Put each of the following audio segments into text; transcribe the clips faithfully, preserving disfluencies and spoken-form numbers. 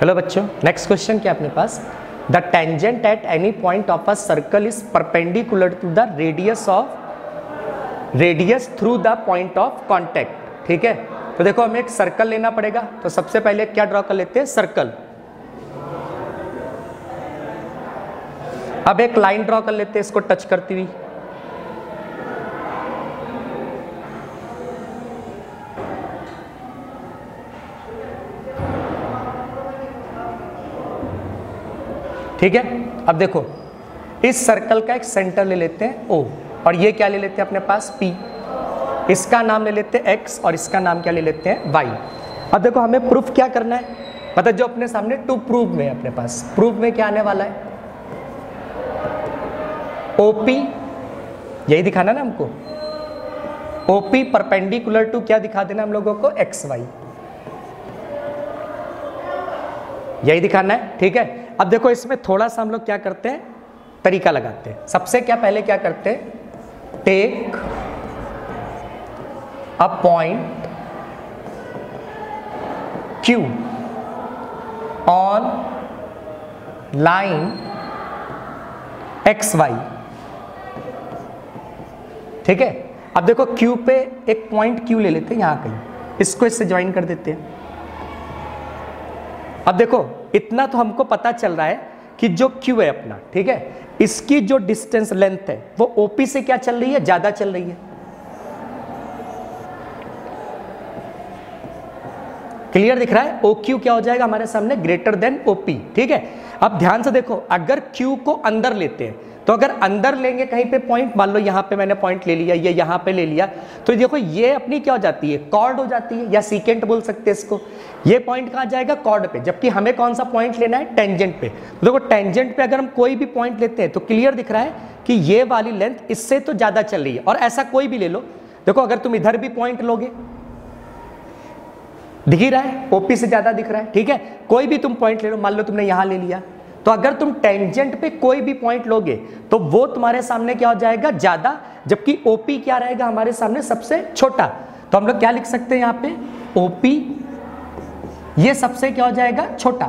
Hello बच्चों, next question क्या अपने पास, the tangent at any point of a circle is perpendicular to the radius of radius through the point of contact. ठीक है, तो देखो हमें एक सर्कल लेना पड़ेगा, तो सबसे पहले क्या ड्रॉ कर लेते हैं, सर्कल। अब एक लाइन ड्रॉ कर लेते हैं इसको टच करती हुई। ठीक है, अब देखो इस सर्कल का एक सेंटर ले लेते हैं O, और ये क्या ले लेते हैं अपने पास P, इसका नाम ले लेते हैं X और इसका नाम क्या ले लेते हैं Y। अब देखो हमें प्रूफ क्या करना है, मतलब जो अपने सामने टू प्रूव में अपने पास प्रूफ में क्या आने वाला है, O P, यही दिखाना ना हमको, O P परपेंडिकुलर टू क्या दिखा देना हम लोगों को, X Y, यही दिखाना है। ठीक है, अब देखो इसमें थोड़ा सा हम लोग क्या करते हैं, तरीका लगाते हैं। सबसे क्या पहले क्या करते हैं, take a point Q on line X Y. ठीक है, अब देखो Q पे एक पॉइंट Q ले लेते हैं यहां कहीं, इसको इससे ज्वाइन कर देते हैं। अब देखो इतना तो हमको पता चल रहा है कि जो Q है अपना, ठीक है, इसकी जो डिस्टेंस लेंथ है वो O P से क्या चल रही है, ज्यादा चल रही है। क्लियर दिख रहा है, O Q क्या हो जाएगा हमारे सामने, ग्रेटर देन O P। ठीक है, अब ध्यान से देखो, अगर Q को अंदर लेते हैं तो अगर अंदर लेंगे कहीं पे पॉइंट, मान लो यहाँ पे मैंने पॉइंट ले लिया, ये यहाँ पे ले लिया, तो देखो ये अपनी क्या हो जाती है, कॉर्ड हो जाती है, या सीकेंट बोल सकते हैं इसको। ये पॉइंट कहाँ जाएगा, कॉर्ड पे, जबकि हमें कौन सा पॉइंट लेना है, टेंजेंट पे। तो देखो टेंजेंट पे अगर हम कोई भी पॉइंट लेते हैं तो क्लियर दिख रहा है कि ये वाली लेंथ इससे तो ज्यादा चल रही है। और ऐसा कोई भी ले लो, देखो अगर तुम इधर भी पॉइंट लोगे, दिख ही रहा है O P से ज्यादा दिख रहा है। ठीक है, कोई भी तुम पॉइंट ले लो, मान लो तुमने यहां ले लिया, तो अगर तुम टेंजेंट पे कोई भी पॉइंट लोगे तो वो तुम्हारे सामने क्या हो जाएगा, ज्यादा, जबकि O P क्या रहेगा हमारे सामने, सबसे छोटा। तो हम लोग क्या लिख सकते हैं यहाँ पे, O P ये सबसे क्या हो जाएगा, छोटा।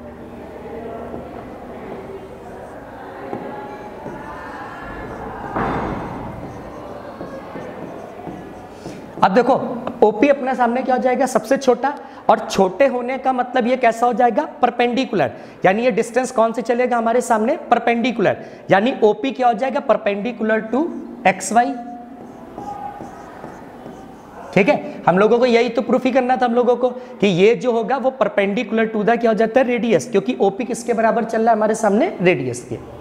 अब देखो O P अपने सामने क्या हो जाएगा, सबसे छोटा, और छोटे होने का मतलब ये कैसा हो जाएगा, परपेंडिकुलर, यानी ये डिस्टेंस कौन से चलेगा हमारे सामने, परपेंडिकुलर, यानी O P क्या हो जाएगा, परपेंडिकुलर टू एक्स वाई। ठीक है, हम लोगों को यही तो प्रूफ ही करना था हम लोगों को कि ये जो होगा वो परपेंडिकुलर टू द क्या हो जाता है, रेडियस, क्योंकि O P किसके बराबर चल रहा है हमारे सामने, रेडियस के।